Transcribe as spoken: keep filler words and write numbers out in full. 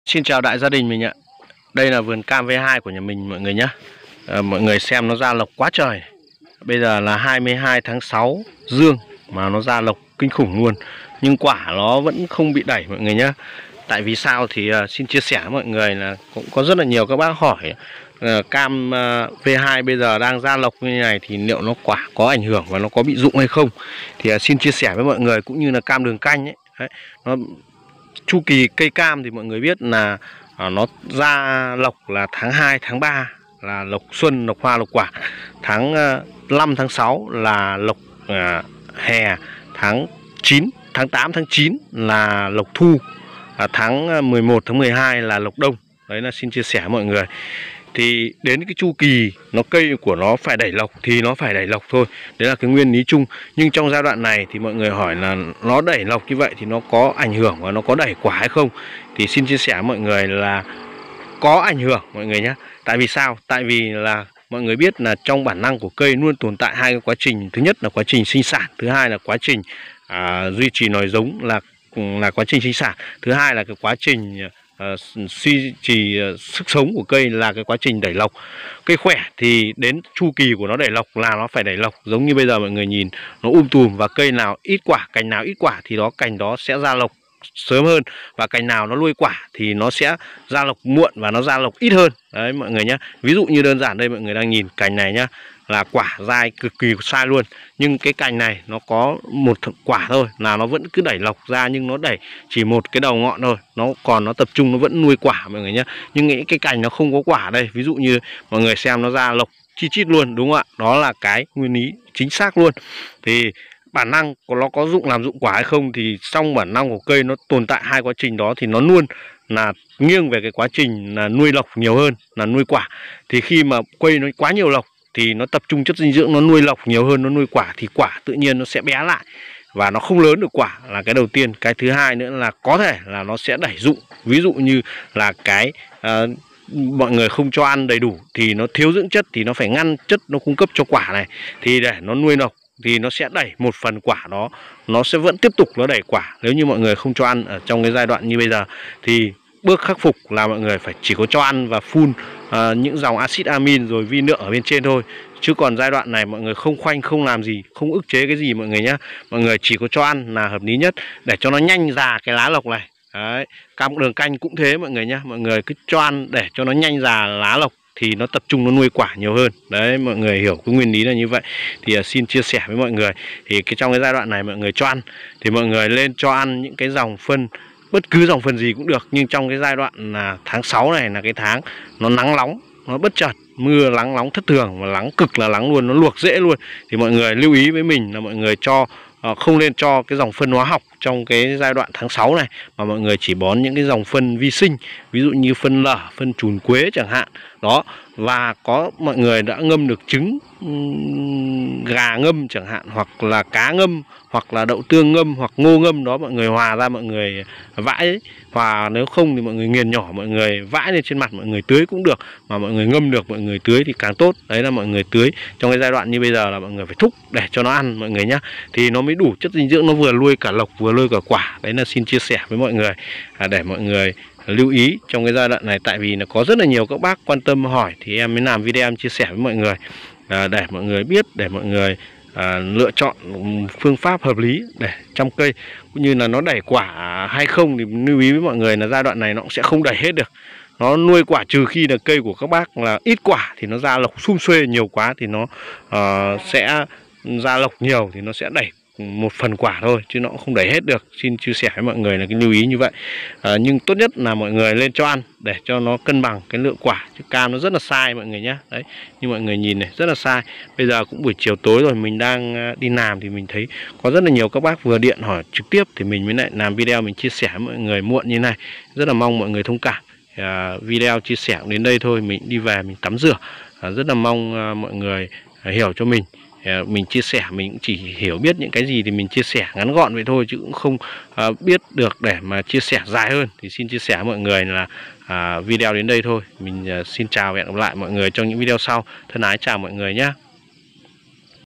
Xin chào đại gia đình mình ạ. Đây là vườn cam V hai của nhà mình mọi người nhé. à, Mọi người xem nó ra lộc quá trời. Bây giờ là hai mươi hai tháng sáu dương mà nó ra lộc kinh khủng luôn. Nhưng quả nó vẫn không bị đẩy mọi người nhé. Tại vì sao thì uh, xin chia sẻ với mọi người là cũng có rất là nhiều các bác hỏi uh, cam uh, V hai bây giờ đang ra lộc như này thì liệu nó quả có ảnh hưởng và nó có bị rụng hay không. Thì uh, xin chia sẻ với mọi người cũng như là cam đường canh ấy. Đấy, nó chu kỳ cây cam thì mọi người biết là à, nó ra lộc là tháng hai, tháng ba là lộc xuân, lộc hoa, lộc quả. Tháng uh, năm, tháng sáu là lộc uh, hè. Tháng chín, tháng tám, tháng chín là lộc thu. à, Tháng mười một, tháng mười hai là lộc đông. Đấy là xin chia sẻ với mọi người. Thì đến cái chu kỳ nó cây của nó phải đẩy lộc thì nó phải đẩy lộc thôi. Đấy là cái nguyên lý chung. Nhưng trong giai đoạn này thì mọi người hỏi là nó đẩy lộc như vậy thì nó có ảnh hưởng và nó có đẩy quả hay không. Thì xin chia sẻ với mọi người là có ảnh hưởng mọi người nhé. Tại vì sao? Tại vì là mọi người biết là trong bản năng của cây luôn tồn tại hai cái quá trình. Thứ nhất là quá trình sinh sản, thứ hai là quá trình à, duy trì nòi giống là là quá trình sinh sản. Thứ hai là cái quá trình Uh, suy trì uh, sức sống của cây là cái quá trình đẩy lộc. Cây khỏe thì đến chu kỳ của nó đẩy lộc là nó phải đẩy lộc. Giống như bây giờ mọi người nhìn nó um tùm, và cây nào ít quả, cành nào ít quả thì đó cành đó sẽ ra lộc sớm hơn, và cành nào nó nuôi quả thì nó sẽ ra lộc muộn và nó ra lộc ít hơn. Đấy mọi người nhé. Ví dụ như đơn giản đây mọi người đang nhìn cành này nhá, là quả dai cực kỳ sai luôn. Nhưng cái cành này nó có một quả thôi là nó vẫn cứ đẩy lộc ra, nhưng nó đẩy chỉ một cái đầu ngọn thôi, nó còn nó tập trung nó vẫn nuôi quả mọi người nhé. Nhưng những cái cành nó không có quả đây, ví dụ như mọi người xem nó ra lộc chi chít luôn, đúng không ạ? Đó là cái nguyên lý chính xác luôn. Thì bản năng của nó có dụng làm dụng quả hay không thì trong bản năng của cây nó tồn tại hai quá trình đó, thì nó luôn là nghiêng về cái quá trình là nuôi lộc nhiều hơn là nuôi quả. Thì khi mà cây nó quá nhiều lộc thì nó tập trung chất dinh dưỡng, nó nuôi lộc nhiều hơn nó nuôi quả, thì quả tự nhiên nó sẽ bé lại và nó không lớn được quả là cái đầu tiên. Cái thứ hai nữa là có thể là nó sẽ đẩy dụng. Ví dụ như là cái uh, mọi người không cho ăn đầy đủ thì nó thiếu dưỡng chất, thì nó phải ngăn chất nó cung cấp cho quả này, thì để nó nuôi lộc thì nó sẽ đẩy một phần quả đó, nó sẽ vẫn tiếp tục nó đẩy quả. Nếu như mọi người không cho ăn ở trong cái giai đoạn như bây giờ thì bước khắc phục là mọi người phải chỉ có cho ăn và phun uh, những dòng axit amin rồi vi lượng ở bên trên thôi. Chứ còn giai đoạn này mọi người không khoanh, không làm gì, không ức chế cái gì mọi người nhé. Mọi người chỉ có cho ăn là hợp lý nhất để cho nó nhanh già cái lá lộc này. Đấy, cam đường canh cũng thế mọi người nhé. Mọi người cứ cho ăn để cho nó nhanh già lá lộc thì nó tập trung nó nuôi quả nhiều hơn. Đấy, mọi người hiểu cái nguyên lý là như vậy. Thì uh, xin chia sẻ với mọi người. Thì cái trong cái giai đoạn này mọi người cho ăn thì mọi người lên cho ăn những cái dòng phân, bất cứ dòng phân gì cũng được. Nhưng trong cái giai đoạn là tháng sáu này là cái tháng nó nắng nóng, nó bất chợt mưa nắng nóng thất thường, và nắng cực là nắng luôn, nó luộc rễ luôn. Thì mọi người lưu ý với mình là mọi người cho uh, không nên cho cái dòng phân hóa học trong cái giai đoạn tháng sáu này, mà mọi người chỉ bón những cái dòng phân vi sinh, ví dụ như phân lở, phân trùn quế chẳng hạn. Đó, và có mọi người đã ngâm được trứng um, gà ngâm chẳng hạn, hoặc là cá ngâm, hoặc là đậu tương ngâm, hoặc ngô ngâm, đó mọi người hòa ra mọi người vãi ấy. Và nếu không thì mọi người nghiền nhỏ, mọi người vãi lên trên mặt, mọi người tưới cũng được. Mà mọi người ngâm được, mọi người tưới thì càng tốt. Đấy là mọi người tưới trong cái giai đoạn như bây giờ là mọi người phải thúc để cho nó ăn mọi người nhé. Thì nó mới đủ chất dinh dưỡng, nó vừa nuôi cả lộc vừa nuôi cả quả. Đấy là xin chia sẻ với mọi người à, để mọi người lưu ý trong cái giai đoạn này. Tại vì là có rất là nhiều các bác quan tâm hỏi thì em mới làm video em chia sẻ với mọi người à, để mọi người biết, để mọi người à, lựa chọn phương pháp hợp lý để chăm cây, cũng như là nó đẩy quả hay không. Thì lưu ý với mọi người là giai đoạn này nó cũng sẽ không đẩy hết được. Nó nuôi quả trừ khi là cây của các bác là ít quả thì nó ra lộc sum xuê, nhiều quá thì nó uh, sẽ ra lộc nhiều thì nó sẽ đẩy một phần quả thôi, chứ nó cũng không đẩy hết được. Xin chia sẻ với mọi người là cái lưu ý như vậy. à, Nhưng tốt nhất là mọi người lên cho ăn để cho nó cân bằng cái lượng quả, chứ cam nó rất là sai mọi người nhé. Đấy, như mọi người nhìn này, rất là sai. Bây giờ cũng buổi chiều tối rồi, mình đang đi làm thì mình thấy có rất là nhiều các bác vừa điện hỏi trực tiếp, thì mình mới lại làm video mình chia sẻ với mọi người muộn như này. Rất là mong mọi người thông cảm. à, Video chia sẻ đến đây thôi, mình đi về mình tắm rửa. à, Rất là mong à, mọi người à, hiểu cho mình. Mình chia sẻ, mình cũng chỉ hiểu biết những cái gì thì mình chia sẻ ngắn gọn vậy thôi, chứ cũng không uh, biết được để mà chia sẻ dài hơn. Thì xin chia sẻ với mọi người là uh, video đến đây thôi. Mình uh, xin chào và hẹn gặp lại mọi người trong những video sau. Thân ái chào mọi người nhé.